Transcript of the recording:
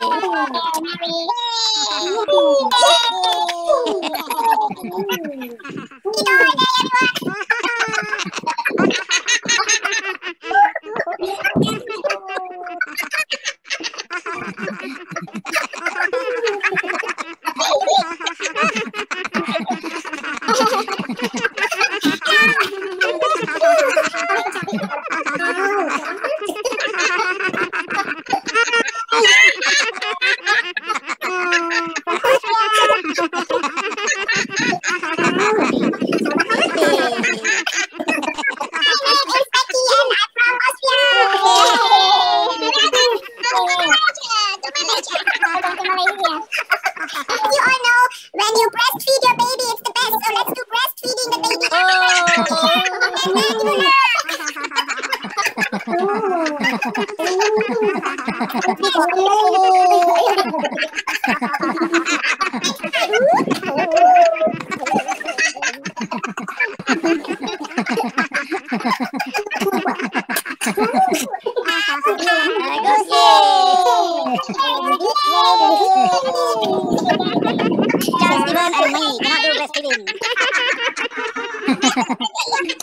When you breastfeed your baby, it's the best. So let's do breastfeeding the baby. Just Steven and me cannot do breastfeeding.